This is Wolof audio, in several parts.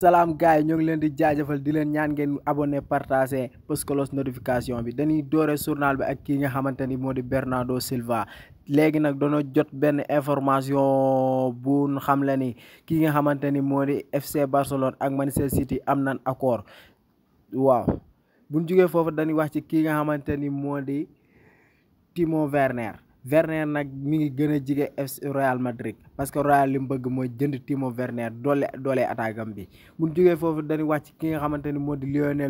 salaam gars yi ñoo ngi leen di jaajëfal di leen ñaan ngeen abonné partagé bës cloche notification bi dañuy doore journal bi ak kii nga xamante ni moo di Bernardo Silva léegi nag dañoo jot benn information bu xamle ni kii nga xamante ni moo di FC Barcelone ak Manchester City am nan accord waaw buñ jógee foofu dañuy wax ci kii nga xamante ni moo di Timo Werner nag mi ngi gën a jige FC Real Madrid parce que Real li mu bëgg mooy jënd Timo Werner doole attaquant bi bu ñu jógee foofu dañuy wax ci ki nga xamante ni moo di Lionel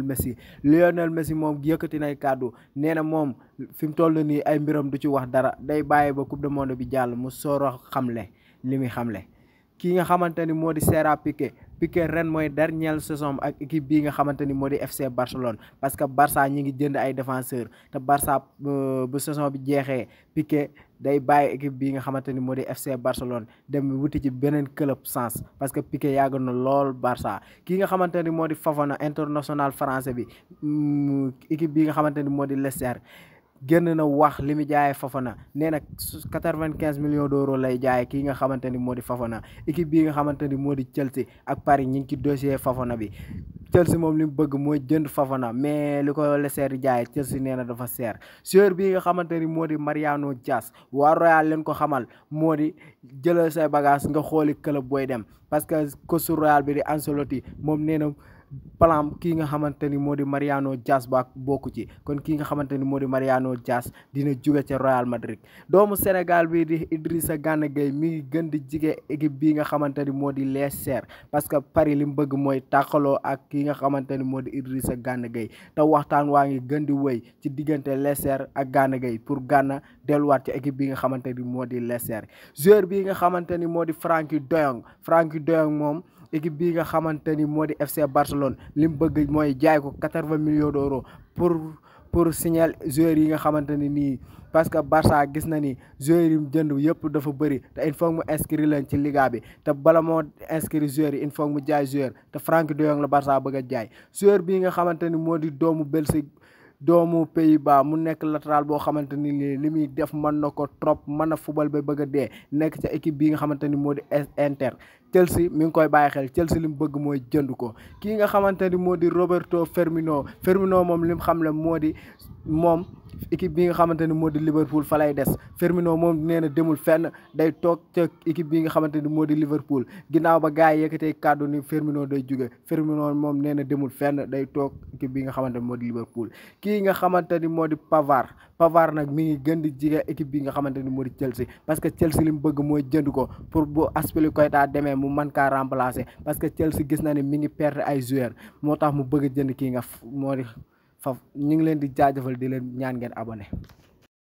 Messi moom yëkkati nay kàddu nee na moom fi mu toll nii ay mbiram du ci wax dara day bàyyi ba coupe du monde bi jàll mu soor a xamle li muy xamle. kii nga xamante ni moo di Gerard Piqué ren mooy dernière saison ak équipe bii nga xamante ni moo di FC Barcelone parce que Barça ñi ngi jënd ay défenseur te Barça bu saison bi jeexee Piqué day bàyyi équipe bii nga xamante ni moo di FC Barcelone dem wuti ci beneen club sens parce que Piqué yàgg na lool Barça kii nga xamante ni moo di Fofana international français bi équipe bii nga xamante ni moo di Leicester génn na wax li mu jaayee Fofana nee na 95 millions d'euros lay jaayee kii nga xamante ni moo di Fofana équipe bii nga xamante ni moo di Chelsea ak Paris ñu ngi ci dossier Fofana bi Chelsea moom li mu bëgg mooy jënd Fofana mais li ko Leicester di jaayee Chelsea nee na dafa seer joueur bii nga xamante ni moo di Mariano Diaz waa Royal leen ko xamal moo di jëlal say bagage nga xooli club booy dem parce que coach Royal bi di Ancelotti moom nee na plan kii nga xamante ni moo di Mariano Diaz ba bokku ci kon kii nga xamante ni moo di Mariano Diaz dina jóge ca Real Madrid doomu Sénégal bi di Idrissa Gana Gueye mi ngi gën di jige équipe bii nga xamante ni moo di Leicester parce que Paris li mu bëgg mooy tàqaloo ak kii nga xamante ni moo di Idrissa Gana Gueye te waxtaan waa ngi gën di wëy ci diggante Leicester ak Gana Gueye pour Gana delluwaat ci équipe bi nga xamante ni moo di Leicester joueur bii nga xamante ni moo di Frenkie de Jong moom équipe bii nga xamante ni moo di FC Barcelone li mu bëgg mooy jaay ko 80 millions d'euros pour signer joueurs yi nga xamante ni nii parce que Barça gis na ni joueurs yi mu jënd yëpp dafa bëri te il faut mu inscrire leen ci Liga bi te bala moo inscrire joueurs yi il faut mu jaay joueur te Frenkie de Jong la Barça bëgg a jaay joueur bii nga xamante ni moo di doomu Belgique doomu Pays-Bas mu nekk latéral boo xamante ni li muy def mën na ko trop mën na football ba bëgg a dee nekk ca équipe bii nga xamante ni moo di Inter Chelsea mi ngi koy bàyyi xel Chelsea li mu bëgg mooy jënd ko kii nga xamante ni moo di Roberto Firmino moom li mu xam le moo di moom équipe bi nga xamante ni moo di Liverpool fa lay des Firmino moom nee na demul fenn day toog ca équipe bi nga xamante ni moo di Liverpool ginnaaw ba gars yi yëkkatee kàddu ni Firmino day jóge Firmino moom nee na demul fenn day toog équipe bi nga xamante ni moo di Liverpool kii nga xamante ni moo di Pavard nag mi ngi gën di jige équipe bi nga xamante ni moo di Chelsea parce que Chelsea li mu bëgg mooy jënd ko pour bu Azpilicueta demee mu mën kaa remplacer parce que Chelsea gis na ni mi ngi perdre ay joueurs moo tax mu bëgg jënd kii nga moo di faf ñu ngi leen di jaajëfal di leen ñaan ngeen abonné